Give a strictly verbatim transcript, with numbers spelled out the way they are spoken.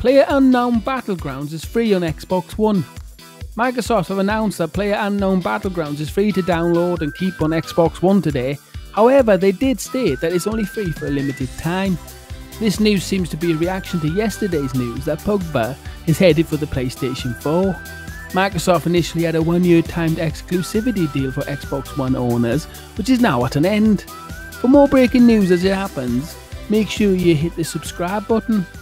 PlayerUnknown Battlegrounds is free on Xbox One. Microsoft have announced that PlayerUnknown Battlegrounds is free to download and keep on Xbox One today. However, they did state that it's only free for a limited time. This news seems to be a reaction to yesterday's news that Pogba is headed for the PlayStation four. Microsoft initially had a one-year timed exclusivity deal for Xbox One owners, which is now at an end. For more breaking news as it happens, make sure you hit the subscribe button.